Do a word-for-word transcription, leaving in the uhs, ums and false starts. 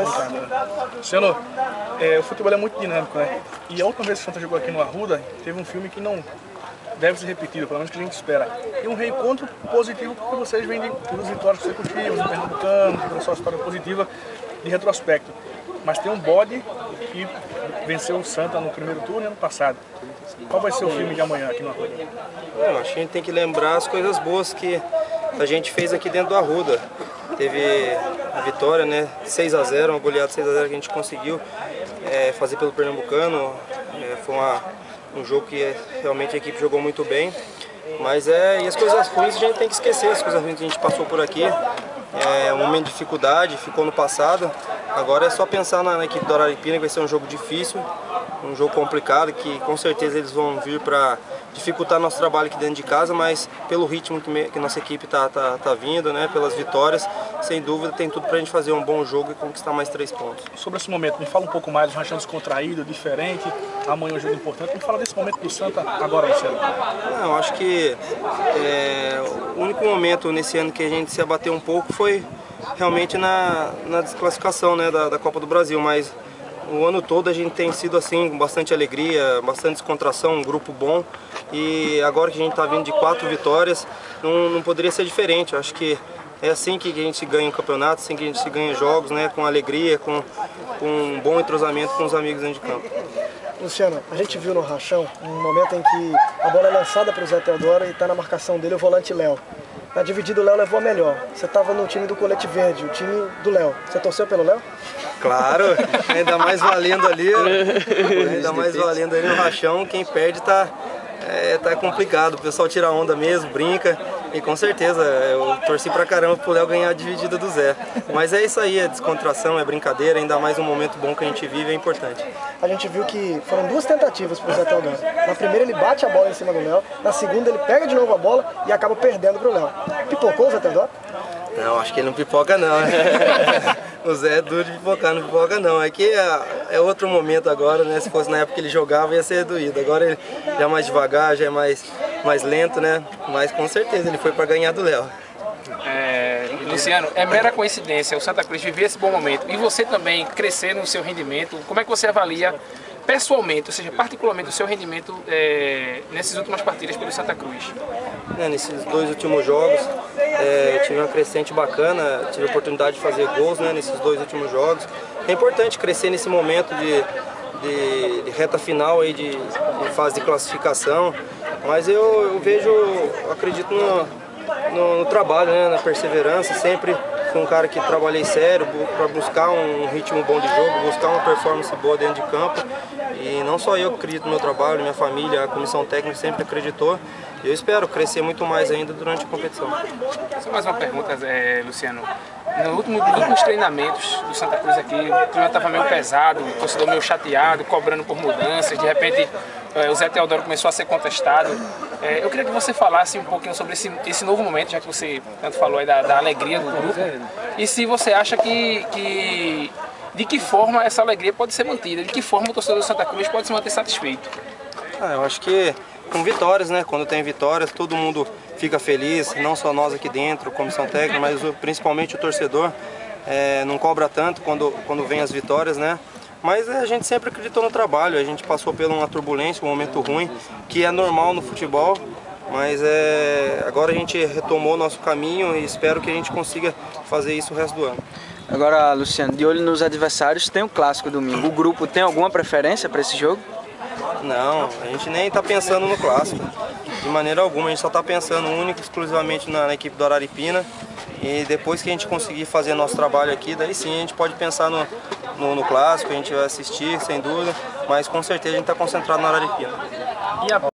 Luciano, é, o futebol é muito dinâmico, né? E a última vez que o Santa jogou aqui no Arruda, teve um filme que não deve ser repetido, pelo menos que a gente espera. E um reencontro positivo, porque vocês vêm de duas vitórias consecutivas, no Pernambucano, pela sua história positiva de retrospecto. Mas tem um bode que venceu o Santa no primeiro turno ano passado. Qual vai ser o filme de amanhã aqui no Arruda? Eu acho que a gente tem que lembrar as coisas boas que a gente fez aqui dentro do Arruda. Teve a vitória, né, seis a zero, uma goleada seis a zero que a gente conseguiu é, fazer pelo Pernambucano. É, foi uma, um jogo que é, realmente a equipe jogou muito bem. Mas é, e as coisas ruins a gente tem que esquecer, as coisas ruins que a gente passou por aqui. É um momento de dificuldade, ficou no passado. Agora é só pensar na, na equipe do Araripina, que vai ser um jogo difícil, um jogo complicado, que com certeza eles vão vir para dificultar nosso trabalho aqui dentro de casa, mas pelo ritmo que, me, que nossa equipe está tá, tá vindo, né, pelas vitórias, sem dúvida tem tudo para a gente fazer um bom jogo e conquistar mais três pontos. Sobre esse momento, me fala um pouco mais, um descontraído, diferente, amanhã é um jogo importante. Me fala desse momento do Santa agora, Luciano. Não, eu acho que é, o único momento nesse ano que a gente se abateu um pouco foi realmente na, na desclassificação, né, da, da Copa do Brasil, mas o ano todo a gente tem sido assim, com bastante alegria, bastante descontração, um grupo bom. E agora que a gente está vindo de quatro vitórias, não, não poderia ser diferente. Eu acho que é assim que a gente ganha um campeonato, assim que a gente ganha jogos, né, com alegria, com, com um bom entrosamento com os amigos dentro de campo. Luciano, a gente viu no rachão um momento em que a bola é lançada para o Zé Teodoro e está na marcação dele o volante Léo. Na dividida o Léo levou a melhor. Você estava no time do Colete Verde, o time do Léo. Você torceu pelo Léo? Claro, ainda mais valendo ali, ainda mais valendo ali no rachão, quem perde tá, é, tá complicado. O pessoal tira onda mesmo, brinca e com certeza eu torci pra caramba pro Léo ganhar a dividida do Zé. Mas é isso aí, é descontração, é brincadeira, ainda mais um momento bom que a gente vive é importante. A gente viu que foram duas tentativas pro Zé Teodoro. Na primeira ele bate a bola em cima do Léo, na segunda ele pega de novo a bola e acaba perdendo pro Léo. Pipocou o Zé Teodoro? Não, acho que ele não pipoca não. O Zé é duro de pipocar, não pipoca não. Aqui é, é outro momento agora, né? Se fosse na época que ele jogava ia ser doído. Agora ele já é mais devagar, já é mais, mais lento, né? Mas com certeza ele foi para ganhar do Léo. É, Luciano, é mera coincidência o Santa Cruz viver esse bom momento e você também crescer no seu rendimento. Como é que você avalia pessoalmente, ou seja, particularmente o seu rendimento é, nessas últimas partidas pelo Santa Cruz? É, nesses dois últimos jogos é, tive uma crescente bacana, tive a oportunidade de fazer gols, né, nesses dois últimos jogos. É importante crescer nesse momento de, de, de reta final aí de, de fase de classificação, mas eu, eu vejo, eu acredito no, no, no trabalho, né, na perseverança. Sempre fui um cara que trabalhei sério para buscar um ritmo bom de jogo, buscar uma performance boa dentro de campo. E não só eu acredito no meu trabalho, minha família, a comissão técnica sempre acreditou. E eu espero crescer muito mais ainda durante a competição. Só mais uma pergunta, é, Luciano. No último, nos últimos treinamentos do Santa Cruz aqui, o clima estava meio pesado, o torcedor meio chateado, cobrando por mudanças. De repente, é, o Zé Teodoro começou a ser contestado. É, eu queria que você falasse um pouquinho sobre esse, esse novo momento, já que você tanto falou aí da, da alegria do grupo. E se você acha que, que... de que forma essa alegria pode ser mantida? De que forma o torcedor do Santa Cruz pode se manter satisfeito? Ah, eu acho que com vitórias, né? Quando tem vitórias, todo mundo fica feliz, não só nós aqui dentro, comissão técnica, mas principalmente o torcedor. É, não cobra tanto quando, quando vem as vitórias, né? Mas a gente sempre acreditou no trabalho, a gente passou por uma turbulência, um momento ruim, que é normal no futebol, mas é, agora a gente retomou o nosso caminho e espero que a gente consiga fazer isso o resto do ano. Agora, Luciano, de olho nos adversários, tem o clássico domingo. O grupo tem alguma preferência para esse jogo? Não, a gente nem está pensando no clássico, de maneira alguma. A gente só está pensando único e exclusivamente na, na equipe do Araripina. E depois que a gente conseguir fazer nosso trabalho aqui, daí sim a gente pode pensar no, no, no clássico, a gente vai assistir, sem dúvida. Mas com certeza a gente está concentrado no Araripina.